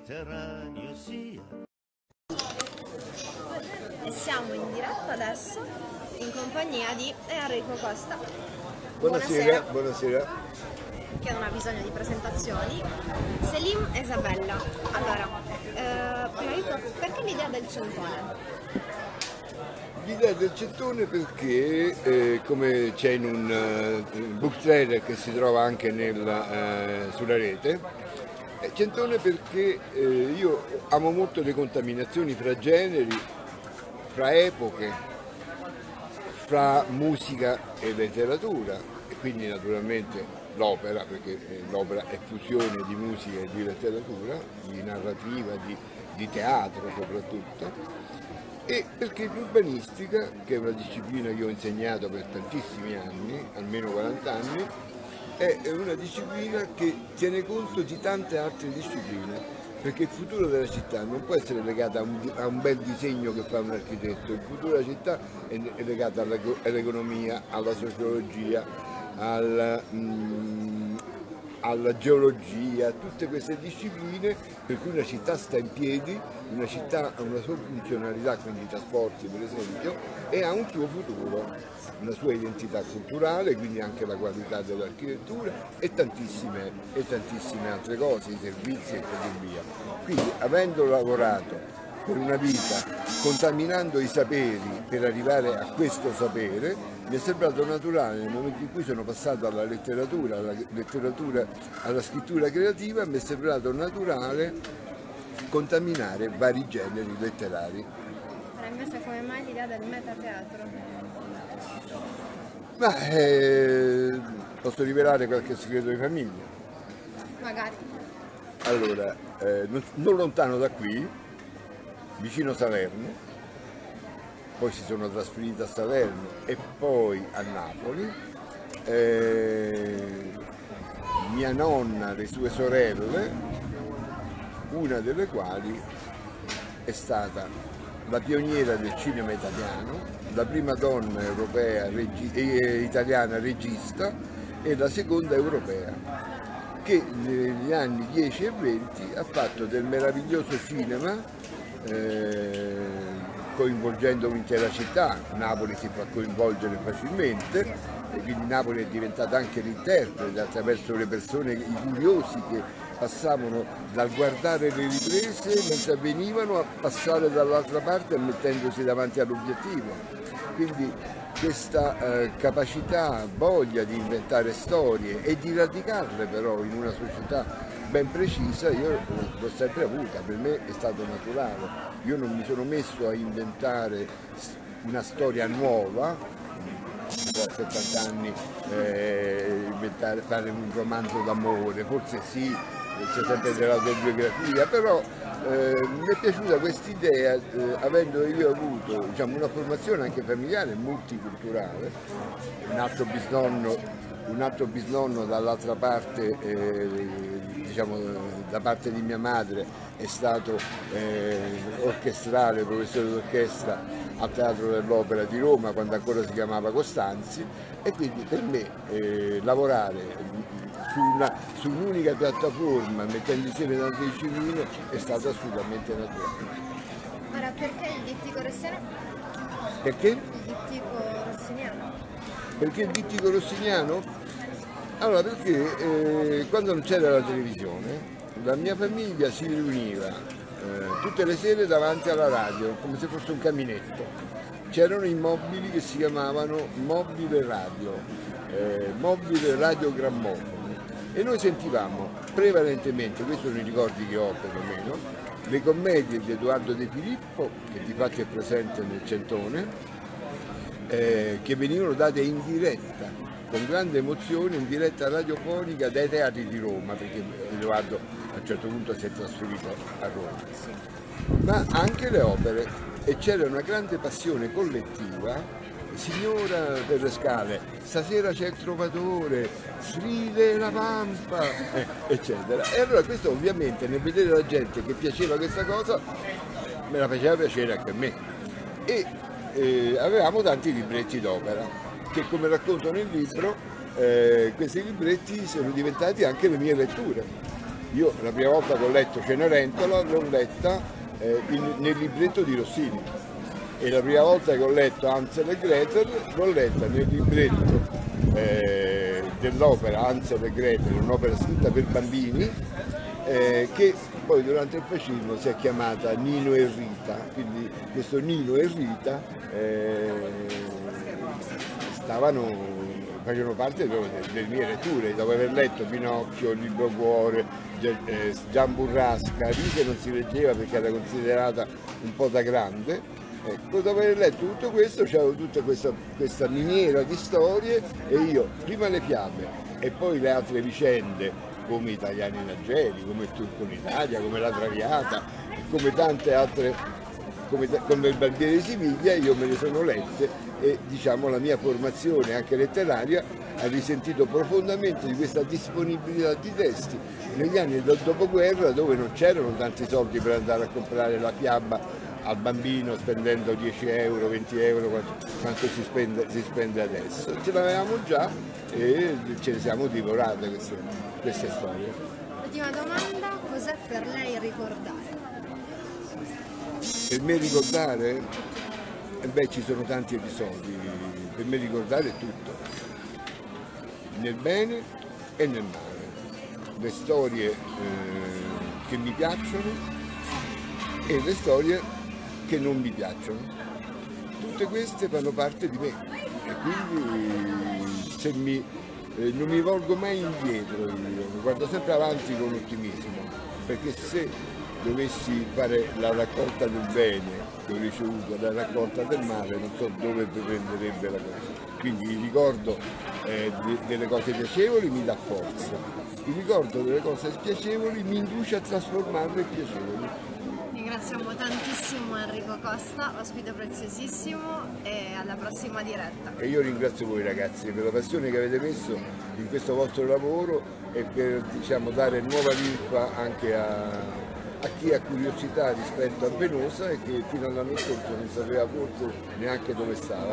Mediterraneo sia. E siamo in diretta adesso in compagnia di Enrico Costa. Buonasera, buonasera. Che non ha bisogno di presentazioni. Selim e Isabella. Allora, prima di tutto, perché l'idea del centone? L'idea del centone perché, come c'è in un book trailer che si trova anche sulla rete, centone perché io amo molto le contaminazioni fra generi, fra epoche, fra musica e letteratura, e quindi naturalmente l'opera, perché l'opera è fusione di musica e di letteratura, di narrativa, di teatro soprattutto, e perché l'urbanistica, che è una disciplina che ho insegnato per tantissimi anni, almeno 40 anni, è una disciplina che tiene conto di tante altre discipline, perché il futuro della città non può essere legato a un bel disegno che fa un architetto. Il futuro della città è legato all'economia, alla sociologia, alla geologia, tutte queste discipline per cui una città sta in piedi, una città ha una sua funzionalità, quindi i trasporti per esempio, e ha un suo futuro, una sua identità culturale, quindi anche la qualità dell'architettura e tantissime altre cose, i servizi e così via. Quindi, avendo lavorato per una vita contaminando i saperi per arrivare a questo sapere, mi è sembrato naturale, nel momento in cui sono passato alla letteratura, alla scrittura creativa, mi è sembrato naturale contaminare vari generi letterari. Ma invece come mai l'idea del metateatro? Posso rivelare qualche segreto di famiglia? Magari. Allora, non lontano da qui, vicino Salerno, poi si sono trasferiti a Salerno e poi a Napoli. Mia nonna, le sue sorelle, una delle quali è stata la pioniera del cinema italiano, la prima donna europea italiana regista e la seconda europea, che negli anni 10 e 20 ha fatto del meraviglioso cinema coinvolgendo un'intera città. Napoli si fa coinvolgere facilmente e quindi Napoli è diventata anche l'interprete attraverso le persone, i curiosi che passavano dal guardare le riprese mentre avvenivano a passare dall'altra parte mettendosi davanti all'obiettivo. Quindi questa capacità, voglia di inventare storie e di radicarle però in una società ben precisa, io l'ho sempre avuta, per me è stato naturale. Io non mi sono messo a inventare una storia nuova, a 70 anni fare un romanzo d'amore, forse sì, c'è sempre dell'autobiografia, però mi è piaciuta questa idea, avendo io avuto una formazione anche familiare multiculturale, un altro bisnonno dall'altra parte, da parte di mia madre è stato orchestrale, professore d'orchestra al Teatro dell'Opera di Roma quando ancora si chiamava Costanzi, e quindi per me lavorare su un'unica piattaforma mettendo insieme tante discipline è stato assolutamente naturale. Ora, perché il dittico rossiniano? Perché? Il dittico rossiniano? Perché il dittico rossiniano? Allora, perché quando non c'era la televisione, la mia famiglia si riuniva tutte le sere davanti alla radio, come se fosse un caminetto. C'erano immobili che si chiamavano mobile radiogrammofoni, e noi sentivamo prevalentemente, questi sono i ricordi che ho perlomeno, le commedie di Edoardo De Filippo, che di fatto è presente nel centone, che venivano date in diretta, con grande emozione, in diretta radiofonica dai teatri di Roma, perché Edoardo a un certo punto si è trasferito a Roma, ma anche le opere, e c'era una grande passione collettiva. Signora per le scale, stasera c'è il trovatore, stride la pampa, eccetera. E allora questo ovviamente, nel vedere la gente che piaceva questa cosa, me la faceva piacere anche a me. E avevamo tanti libretti d'opera, che come racconto nel libro, questi libretti sono diventati anche le mie letture. Io la prima volta che ho letto Cenerentola l'ho letta nel libretto di Rossini, e la prima volta che ho letto Hansel e Gretel l'ho letta nel libretto dell'opera Hansel e Gretel, un'opera scritta per bambini, che poi durante il fascismo si è chiamata Nino e Rita. Quindi questo Nino e Rita facevano parte delle mie letture. Dopo aver letto Pinocchio, Il Libro Cuore, Gian Burrasca, Rita non si leggeva perché era considerata un po' da grande. Ecco, dopo aver letto tutto questo c'avevo tutta questa miniera di storie, e io prima le fiabe e poi le altre vicende, come Italiani in Algeri, come il Turco in Italia, come La Traviata, come tante altre, come il Barbiere di Siviglia, io me le sono lette, e diciamo la mia formazione anche letteraria ha risentito profondamente di questa disponibilità di testi negli anni del dopoguerra, dove non c'erano tanti soldi per andare a comprare la fiaba al bambino spendendo 10 euro, 20 euro, quanto si spende adesso. Ce l'avevamo già e ce le siamo divorate queste storie. Ultima domanda, cos'è per lei ricordare? Per me ricordare? Ci sono tanti episodi. Per me ricordare è tutto, nel bene e nel male. Le storie che mi piacciono e le storie che non mi piacciono. Tutte queste fanno parte di me, e quindi non mi volgo mai indietro, io guardo sempre avanti con ottimismo, perché se dovessi fare la raccolta del bene che ho ricevuto, la raccolta del male, non so dove prenderebbe la cosa. Quindi il ricordo delle cose piacevoli mi dà forza, il ricordo delle cose spiacevoli mi induce a trasformarle in piacevoli. Ringraziamo tantissimo Enrico Costa, ospite preziosissimo, e alla prossima diretta. E io ringrazio voi ragazzi per la passione che avete messo in questo vostro lavoro, e per, diciamo, dare nuova linfa anche a chi ha curiosità rispetto a Venosa e che fino all'anno scorso non sapeva forse neanche dove stava.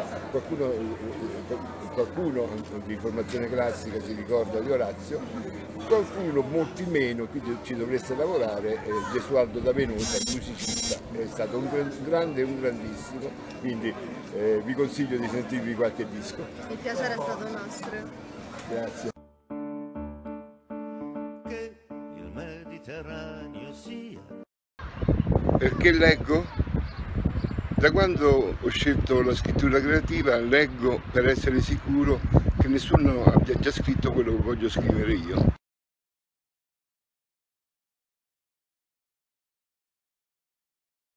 Qualcuno di formazione classica si ricorda di Orazio, qualcuno, molti meno, qui ci dovreste lavorare, Gesualdo da Venosa, musicista, è stato un grande e un grandissimo, quindi vi consiglio di sentirvi qualche disco. Il piacere è stato nostro. Grazie. Perché leggo? Da quando ho scelto la scrittura creativa leggo per essere sicuro che nessuno abbia già scritto quello che voglio scrivere io.